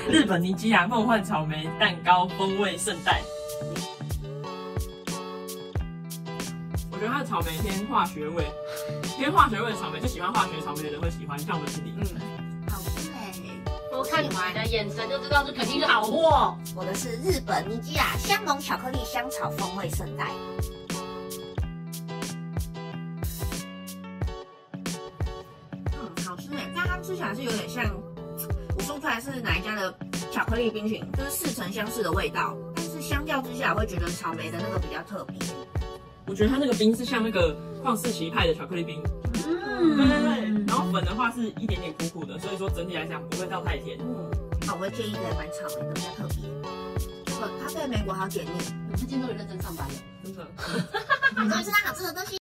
日本尼基亚梦幻草莓蛋糕风味圣代。我觉得它的草莓偏化学味，偏化学味的草莓，就喜欢化学草莓的人会喜欢，像我们是你。 好吃哎！ 我看你的眼神就知道这肯定是好货。 我的是日本尼基亚香浓巧克力香草风味圣代。好吃哎！但它吃起来是有点像，我说不出来是哪一家的巧克力冰淇淋，就是似曾相识的味道，但是相较之下，我会觉得草莓的那个比较特别。 我觉得它那个冰是像那个旷世奇派的巧克力冰，对对对，然后粉的话是一点点苦苦的，所以说整体来讲不会到太甜。 好，我会建议可以买草莓的，比较特别。它对莓果好解腻。 他今天都有认真上班了， 真的。 终于吃到好吃的东西。